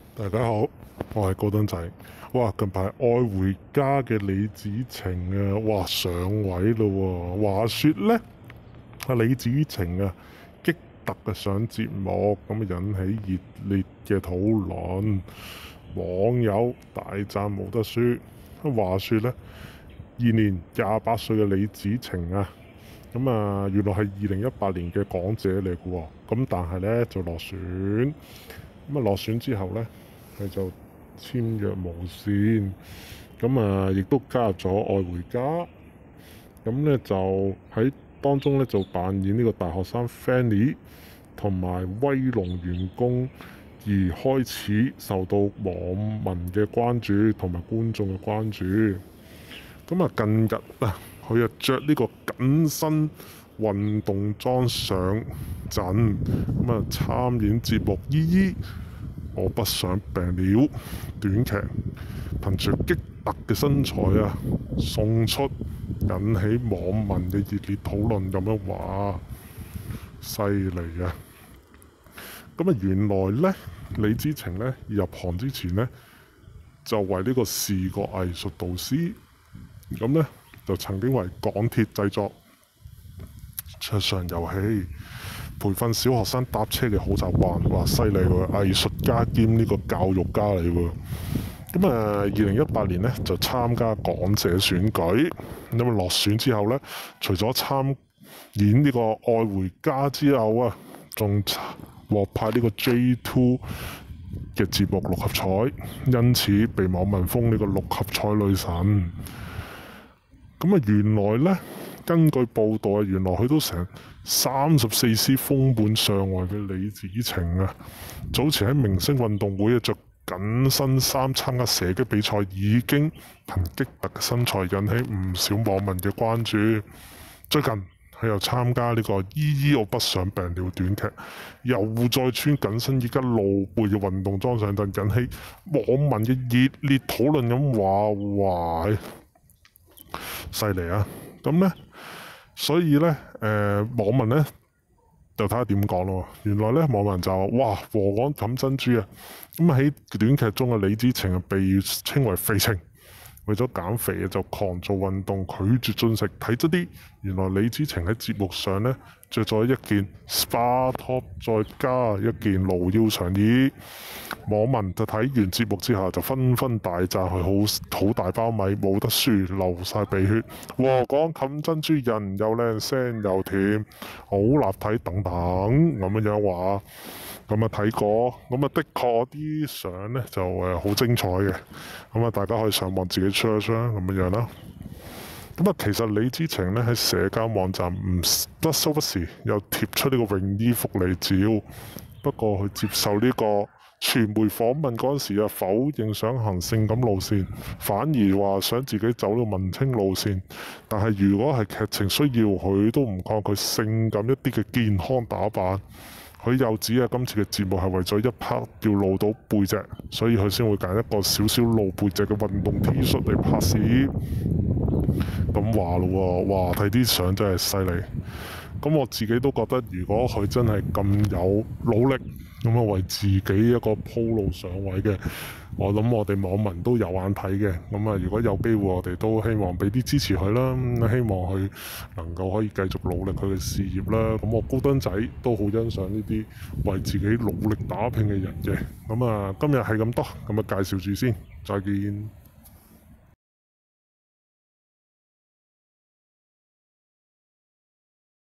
大家好，我係高登仔。哇，近排愛回家嘅李子晴啊，哇上位咯喎！話說呢，阿李子晴啊，激突嘅上節目，咁引起熱烈嘅討論，網友大讚冇得輸。話說呢，現年28歲嘅李子晴啊，原來係2018年嘅港姐嚟嘅喎，咁但係呢，就落選，落選之後呢，佢就簽約無線，亦都加入咗愛回家，就喺當中呢，就扮演呢個大學生 Fanny 同埋威龍員工，而開始受到網民嘅關注同埋觀眾嘅關注。近日啊，佢又着呢個緊身運動裝上陣，參演節目《姨姨我不想病了》短劇，憑住激突嘅身材啊，送出引起網民嘅熱烈討論，咁樣話犀利啊！原來呢，李子晴呢入行之前呢，就為呢個視覺藝術導師，就曾經為港鐵製作桌上遊戲，培訓小學生搭車嘅好習慣，哇犀利喎！藝術家兼呢個教育家嚟喎。2018年呢，就參加港姐選舉，落選之後呢，除咗參演呢個愛回家之後啊，仲獲派呢個 J2 嘅節目六合彩，因此被網民封呢個六合彩女神。原來呢，根據報道原來佢都成34C封本上位嘅李子晴啊，早前喺明星運動會着緊身衫參加射擊比賽，已經憑激突嘅身材引起唔少網民嘅關注。最近佢又參加呢個《姨姨我不想病了》短劇，又再穿緊身依家露背嘅運動裝上陣，引起網民嘅熱烈討論，咁話哇犀利啊！所以呢，網民呢，就睇下點講咯。原來呢，網民就話：哇，禾稈冚珍珠啊！喺短劇中嘅李子晴啊，被稱為肥晴，為咗減肥就狂做運動，拒絕進食。睇真啲，原來李子晴喺節目上呢，着咗一件 SPA top， 再加一件露腰長衣。網民就睇完節目之後就紛紛大讚佢好大包米，冇得輸，流晒鼻血。禾稈冚珍珠，人又靚，聲又甜，好立體等等咁樣話。睇過，的確啲相呢就好精彩嘅。大家可以上網自己 search 啦，咁樣啦。其實李子晴呢喺社交網站唔得收不時又貼出呢個泳衣福利照，不過佢接受呢個傳媒訪問嗰陣時否認想行性感路線，反而話想自己走到文青路線。但係如果係劇情需要，佢都唔抗拒性感一啲嘅健康打扮。佢又指今次嘅節目係為咗一 part 要露到背脊，所以佢先會揀一個少少露背脊嘅運動 T 恤嚟拍攝。咁話咯喎，哇！睇啲相真係犀利。我自己都覺得，如果佢真係咁有努力，為自己一個鋪路上位嘅，我諗我哋網民都有眼睇嘅。如果有機會，我哋都希望俾啲支持佢啦，希望佢能夠可以繼續努力佢嘅事業啦。我高登仔都好欣賞呢啲為自己努力打拼嘅人嘅。今日係咁多，介紹住先，再見。